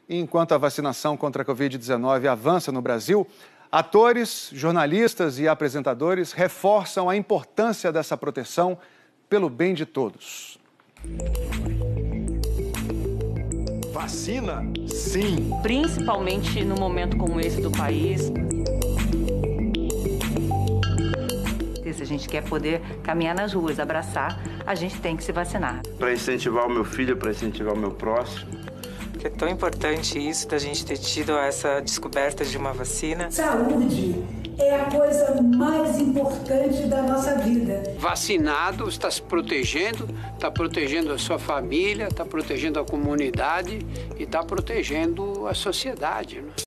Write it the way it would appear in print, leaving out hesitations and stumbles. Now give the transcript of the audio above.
E enquanto a vacinação contra a Covid-19 avança no Brasil, atores, jornalistas e apresentadores reforçam a importância dessa proteção pelo bem de todos. Vacina? Sim. Principalmente no momento como esse do país. Se a gente quer poder caminhar nas ruas, abraçar, a gente tem que se vacinar. Para incentivar o meu filho, para incentivar o meu próximo. É tão importante isso, da gente ter tido essa descoberta de uma vacina. Saúde é a coisa mais importante da nossa vida. Vacinado, está se protegendo, está protegendo a sua família, está protegendo a comunidade e está protegendo a sociedade, né?